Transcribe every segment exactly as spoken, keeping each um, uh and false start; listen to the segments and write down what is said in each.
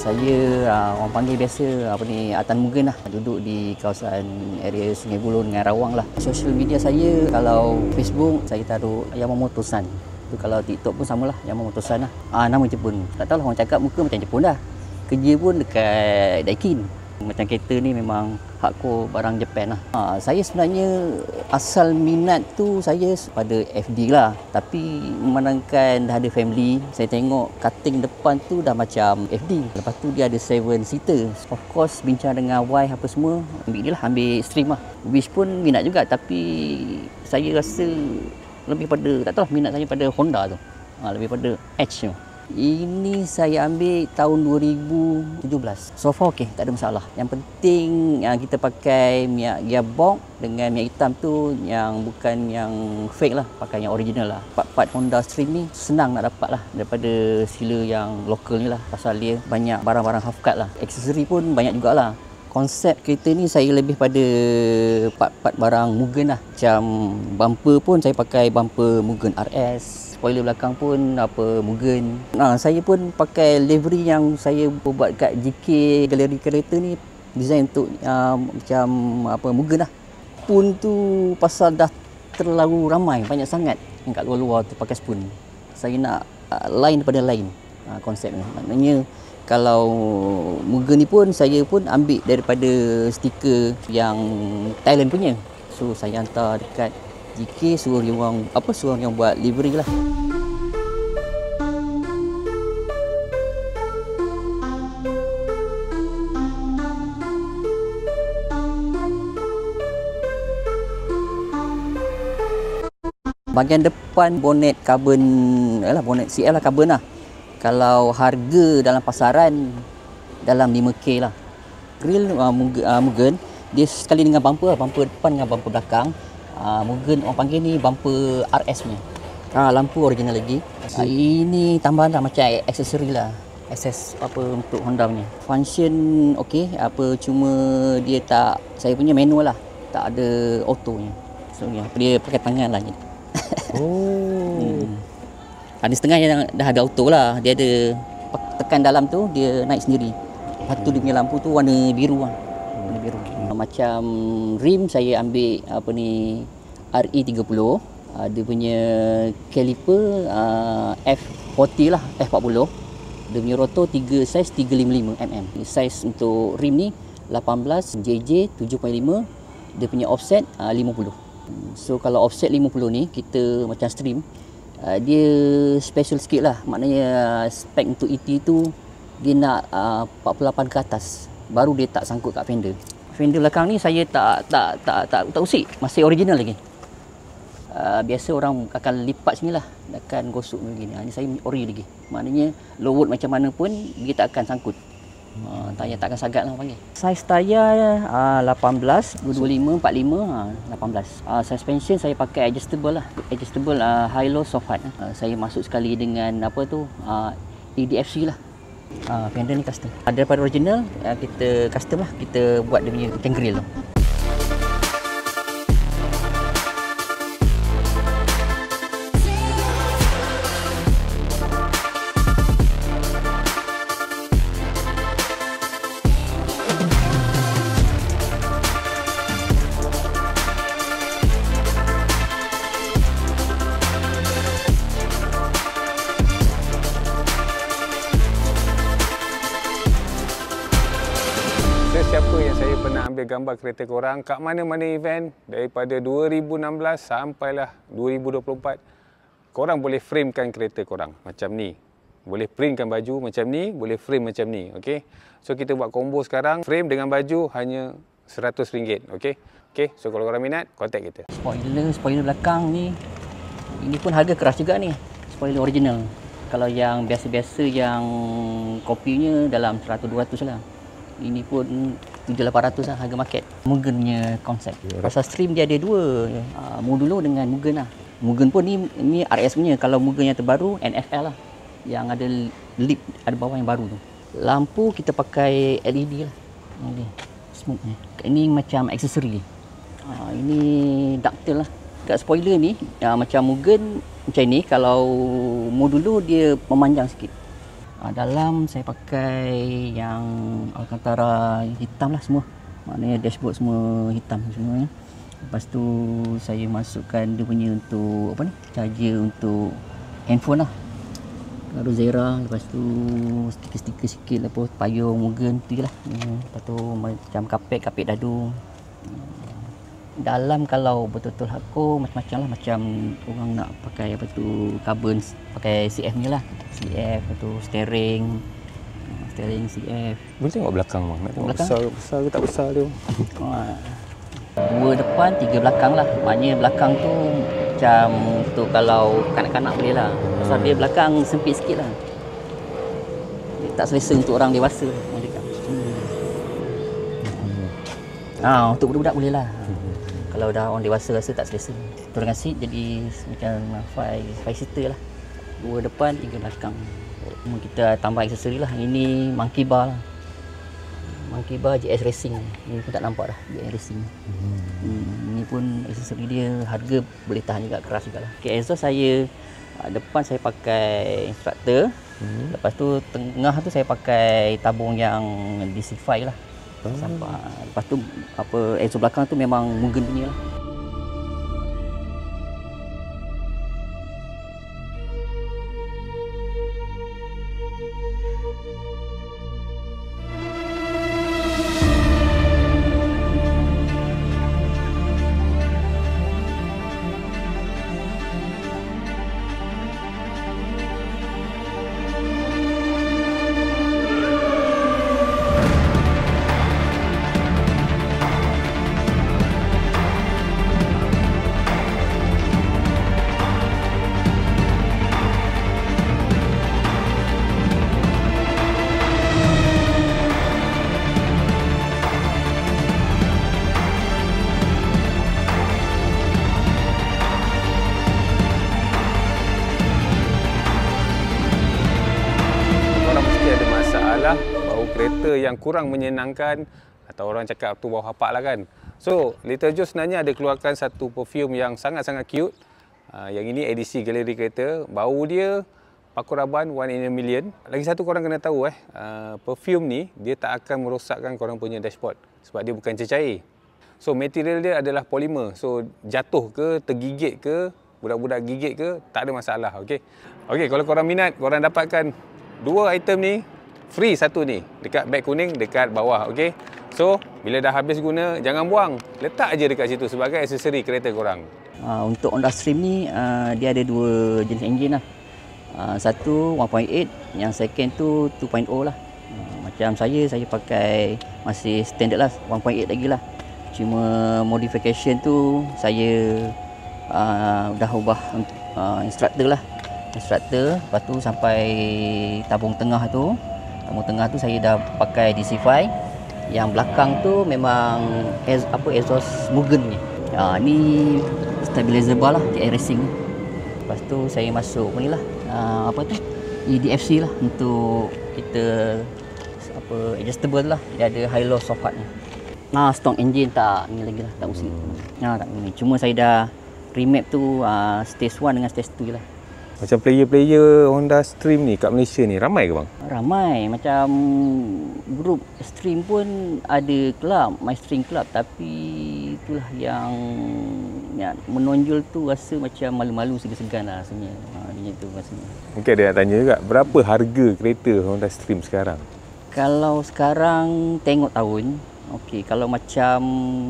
Saya uh, orang panggil biasa apa ni Atan Mugen lah. Duduk di kawasan area Sungai Buloh dengan Rawang lah. Social media saya kalau Facebook saya taruh Yamamoto Tosan. Tu kalau TikTok pun samalah Yamamoto Tosan lah. Ah nama Jepun. Tak tahulah orang cakap muka macam Jepun dah. Kerja pun dekat Daikin. Macam kereta ni memang hardcore barang Jepun lah. Ha, saya sebenarnya asal minat tu saya pada F D lah. Tapi memandangkan dah ada family, saya tengok cutting depan tu dah macam F D. Lepas tu dia ada seven seater. Of course bincang dengan wife apa semua, ambil dia lah, ambil stream lah. Wish pun minat juga tapi saya rasa lebih pada, tak tahu lah, minat saya pada Honda tu. Ha, lebih pada Edge tu. Ini saya ambil tahun dua ribu tujuh belas. So far okey, tak ada masalah. Yang penting yang kita pakai minyak gearbox dengan minyak hitam tu yang bukan yang fake lah, pakai yang original lah. Part-part Honda Stream ni senang nak dapat lah daripada sealer yang lokal ni lah. Pasal dia banyak barang-barang half cut lah. Aksesori pun banyak jugalah. Konsep kereta ni saya lebih pada part-part barang Mugen lah. Macam bumper pun saya pakai bumper Mugen R S. Spoiler belakang pun apa Mugen. Nah, saya pun pakai livery yang saya buat kat G K galeri kereta ni, design untuk uh, macam apa Mugen lah. Spoon tu pasal dah terlalu ramai, banyak sangat yang kat luar-luar tu pakai spoon. Saya nak uh, lain daripada lain uh, konsep ni. Maknanya kalau Mugen ni pun saya pun ambil daripada stiker yang Thailand punya. So saya hantar dekat G K, suruh dia orang apa suruh yang buat livery lah. Bahagian depan bonet carbon, yalah bonet C L lah, carbon lah. Kalau harga dalam pasaran dalam lima K lah. Grill uh, Mugen dia sekali dengan bumper, bumper depan dengan bumper belakang. Uh, Mugen orang panggil ni bumper R S punya. Ah, lampu original lagi. Uh, ini tambahan lah macam aksesori lah. Akses apa untuk Honda punya. Function okey, apa cuma dia tak, saya punya manual lah. Tak ada autonya. So ya, dia pakai tangan lah. Oh. hmm. Ada setengah yang dah ada auto lah. Dia ada tekan dalam tu dia naik sendiri. Lepas tu dia punya lampu tu warna biru lah. Warna biru. Macam rim saya ambil apa ni R E tiga puluh. Uh, dia punya caliper uh, F empat puluh lah, F empat puluh. Dia punya rotor tiga saiz tiga lima lima milimeter. Saiz untuk rim ni lapan belas J J tujuh koma lima. Dia punya offset uh, lima puluh. So kalau offset lima puluh ni kita macam stream, uh, dia special sikit lah. Maknanya uh, spek untuk E T tu dia nak uh, empat puluh lapan ke atas baru dia tak sangkut kat fender. Fender belakang ni saya tak tak tak tak, tak usik, masih original lagi. Uh, biasa orang akan lipat sini lah, akan gosok begini. Ha, ni saya ori lagi. Maknanya low load macam mana pun dia tak akan sangkut. Uh, tayar tak akan sagat lah panggil. Saiz tayar uh, lapan belas, dua puluh lima, empat puluh lima, uh, lapan belas. Uh, suspension saya pakai adjustable lah. Adjustable uh, high low soft hard. Uh, saya masuk sekali dengan apa tu uh, E D F C lah. Uh, fender ni custom. Uh, daripada original uh, kita custom lah. Kita buat dia punya tank grill tu. Siapa yang saya pernah ambil gambar kereta korang kat mana-mana event daripada dua ribu enam belas sampailah dua ribu dua puluh empat, korang boleh framekan kereta korang macam ni. Boleh printkan baju macam ni, boleh frame macam ni, okey. So kita buat combo sekarang, frame dengan baju hanya seratus ringgit, okey. Okey, so kalau korang minat, contact kita. Spoiler, spoiler belakang ni, ini pun harga keras juga ni. Spoiler original. Kalau yang biasa-biasa yang kopinya dalam seratus dua ratus lah. Ini pun tujuh lapan ratus lah harga market. Mugen punya konsep. Pasal stream dia ada dua, uh, modulo dengan Mugen lah. Mugen pun ni ni R S punya. Kalau Mugen yang terbaru N F L lah. Yang ada lip ada bawah yang baru tu. Lampu kita pakai L E D lah. Ini smoke ni. Ini macam aksesori. Uh, ini ductile lah. Kat spoiler ni uh, macam Mugen macam ni, kalau modulo dia memanjang sikit. Uh, dalam saya pakai yang Alcantara hitam lah semua. Maknanya dashboard semua hitam semuanya. Lepas tu saya masukkan dia punya untuk apa ni? Charger untuk handphone lah. Lalu Zera, lepas tu stiker-stiker sikit lah, payung, Mugen tu je lah. Hmm. Lepas tu macam kapet, kapet dadu. Dalam kalau betul-betul hardcore macam-macam lah, macam orang nak pakai apa tu carbon, pakai C F ni lah, C F, lepas tu steering, steering C F. Boleh tengok belakang bang, nak tengok Belakang? besar besar ke tak besar tu. Dua depan, tiga belakang lah. Maknanya belakang tu macam tu kalau kanak-kanak boleh lah. Pasal dia belakang sempit sikit lah. Dia tak selesa untuk orang dewasa. Hmm. Ah, untuk budak-budak boleh lah. Kalau dah orang dewasa rasa tak selesa. Tu dengan seat jadi macam five, five seater lah. Dua depan, tiga belakang. Kita tambah aksesori lah. Ini monkey bar lah. Monkey bar J S Racing. Ini pun tak nampak dah, J S Racing. Hmm. Hmm, ini pun aksesori dia harga boleh tahan juga, keras juga lah. Okay, exhaust saya depan saya pakai instructor. Hmm. Lepas tu tengah tu saya pakai tabung yang D C lima lah. Hmm. Sampai lepas tu apa exhaust belakang tu memang Mugen punya lah. Bau kereta yang kurang menyenangkan atau orang cakap tu bau hapak lah kan. So, Little Joe sebenarnya ada keluarkan satu perfume yang sangat-sangat cute. Uh, yang ini edisi galeri kereta. Bau dia Pakuraban one in a million. Lagi satu korang kena tahu eh, uh, perfume ni dia tak akan merosakkan korang punya dashboard sebab dia bukan cecair. So, material dia adalah polimer. So, jatuh ke, tergigit ke, budak-budak gigit ke, tak ada masalah. Okey. Okey, kalau korang minat, korang dapatkan dua item ni free satu ni dekat beg kuning dekat bawah. Okey. So, bila dah habis guna jangan buang. Letak aje dekat situ sebagai aksesori kereta korang. Uh, untuk Honda Stream ni uh, dia ada dua jenis enjin lah. Uh, satu one point eight, yang second tu two point oh lah. Uh, macam saya saya pakai masih standard lah one point eight lagi lah. Cuma modification tu saya uh, dah ubah uh, instructor lah. Instructor, lepas tu sampai tabung tengah tu. Tabung tengah tu saya dah pakai D C lima. Yang belakang tu memang ez, apa exhaust Mugen ni. Ha, ni stabilizer bar lah, J S Racing ni. Lepas tu saya masuk apa ni lah, ha, apa tu? E D F C lah untuk kita apa adjustable lah. Dia ada high low soft hard ni. Nah, stock engine tak ni lagi lah, tak usi. Nah, tak ni. Cuma saya dah remap tu uh, stage one dengan stage two je lah. Macam player-player Honda Stream ni kat Malaysia ni ramai ke bang? Ramai. Macam grup Stream pun ada kelab, My Stream Club, tapi itulah yang, yang menonjol tu rasa macam malu-malu segan-segan lah rasanya. Ha, dia tu rasanya. Mungkin ada nak tanya juga, berapa harga kereta Honda Stream sekarang? Kalau sekarang tengok tahun, okey, kalau macam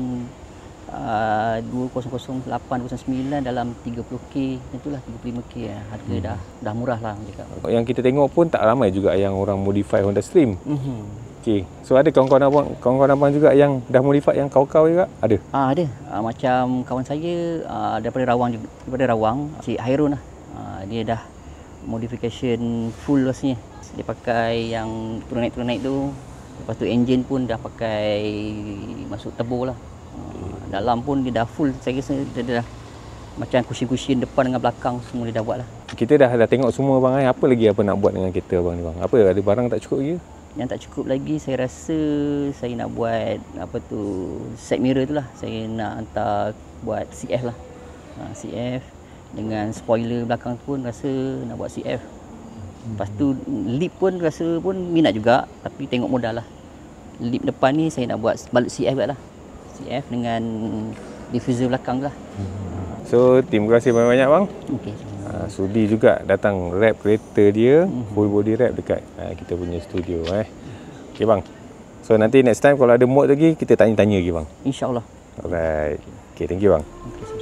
Uh, dua ribu lapan dua ribu sembilan dalam tiga puluh K, itulah tiga puluh lima K lah. Harga hmm. dah dah murah lah cakap. Yang kita tengok pun tak ramai juga yang orang modify Honda Stream. Mm-hmm. Okey. So ada kawan-kawan abang, kawan-kawan abang juga yang dah modify yang kau-kau juga? Ada? Ah ada. Ah, macam kawan saya ah, daripada Rawang daripada Rawang, Cik Hairun lah. Ah, dia dah modification full rasanya. Dia pakai yang turun-naik-turun-naik tu. Lepas tu engine pun dah pakai masuk turbo lah. Dalam pun dia dah full, saya rasa dia dah macam cushion-cushion depan dengan belakang semua dia dah buat lah. Kita dah dah tengok semua bang, apa lagi apa nak buat dengan kereta abang ni bang? Apa ada barang tak cukup lagi? Yang tak cukup lagi saya rasa saya nak buat apa tu side mirror tu lah. Saya nak hantar buat C F lah. Ha, C F dengan spoiler belakang pun rasa nak buat C F. Lepas tu lip pun rasa pun minat juga, tapi tengok modal lah. Lip depan ni saya nak buat balut C F juga lah. C F dengan diffuser belakang lah. So, terima kasih banyak-banyak bang. Okey. Ha, sudi juga datang wrap kereta dia, mm-hmm. full body wrap dekat ha, kita punya studio eh. Okey bang. So nanti next time kalau ada mod lagi kita tanya-tanya lagi bang. InsyaAllah. Alright. Okay, thank you bang. Okay.